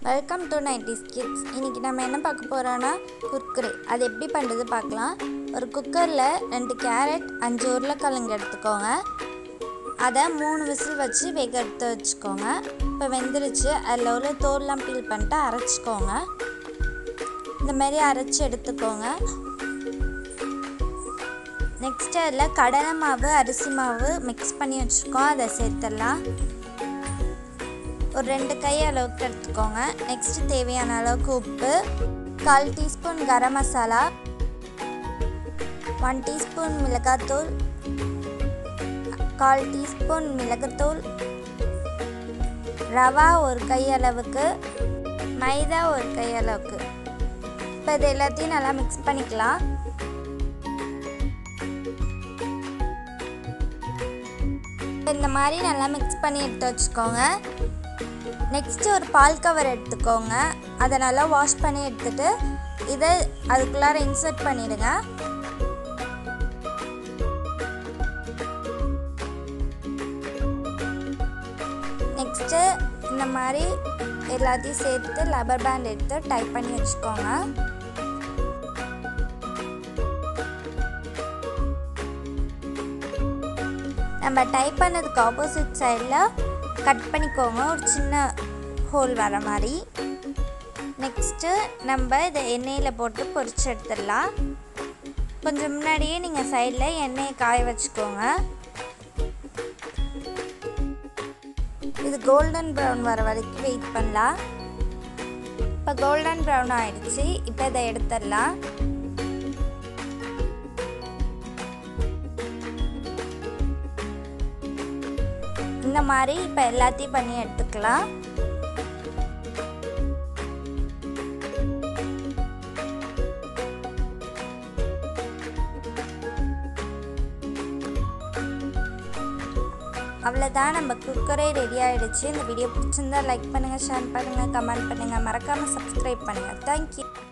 Welcome to 90s kids. இன்றைக்கி நம்ம என்ன பார்க்க போகிறோன்னா குர்குரே. அது எப்படி பண்ணுறது பார்க்கலாம். ஒரு குக்கரில் 2 கேரட் 5 உருளைக்கிழங்கு எடுத்துக்கோங்க. அதை 3 விசில் வச்சு வேக எடுத்து வச்சுக்கோங்க. இப்போ வெந்துருச்சு. அதில் உள்ள தோல்லாம் பீல் பண்ணிட்டு அரைச்சிக்கோங்க. இந்தமாரி அரைச்சி எடுத்துக்கோங்க. நெக்ஸ்ட்டு அதில் கடலை மாவு அரிசி மாவு மிக்ஸ் பண்ணி வச்சுருக்கோம். அதை சேர்த்துடலாம். ஒரு 2 கை அளவுக்கு எடுத்துக்கோங்க. நெக்ஸ்ட்டு தேவையான அளவுக்கு உப்பு, 1/4 டீஸ்பூன் கரம் மசாலா, 1 டீஸ்பூன் மிளகாத்தூள், 1/4 டீஸ்பூன் மிளகுத்தூள், ரவா 1 கை அளவுக்கு, மைதா 1 கை அளவுக்கு. இப்போ இது எல்லாத்தையும் நல்லா மிக்ஸ் பண்ணிக்கலாம். இந்த மாதிரி நல்லா மிக்ஸ் பண்ணி எடுத்து வச்சுக்கோங்க. நெக்ஸ்ட்டு ஒரு பால் கவர் எடுத்துக்கோங்க. அதை நல்லா வாஷ் பண்ணி எடுத்துகிட்டு இதை அதுக்குள்ளார இன்சர்ட் பண்ணிவிடுங்க. நெக்ஸ்ட்டு இந்த மாதிரி எல்லாத்தையும் சேர்த்து ரப்பர் பேண்ட் எடுத்து டைப் பண்ணி வச்சுக்கோங்க. நம்ம டைப் பண்ணதுக்கு ஆப்போசிட் சைடில் கட் பண்ணிக்கோங்க, ஒரு சின்ன ஹோல் வர மாதிரி. நெக்ஸ்ட்டு நம்ம இதை எண்ணெயில் போட்டு பொரிச்சு எடுத்துடலாம். கொஞ்சம் முன்னாடியே நீங்கள் சைடில் எண்ணெயை காய வச்சுக்கோங்க. இது கோல்டன் ப்ரௌன் வர வரைக்கும் வெயிட் பண்ணலாம். இப்போ கோல்டன் ப்ரௌன் ஆகிடுச்சு. இப்போ இதை எடுத்துடலாம். இந்த மாதிரி இப்போ எல்லாத்தையும் பண்ணி எடுத்துக்கலாம். அவ்வளோதான், நம்ம குக்கரே ரெடி ஆகிடுச்சு. இந்த வீடியோ பிடிச்சிருந்தா லைக் பண்ணுங்கள், ஷேர் பண்ணுங்கள், கமெண்ட் பண்ணுங்கள், மறக்காமல் சப்ஸ்கிரைப் பண்ணுங்கள். தேங்க்யூ.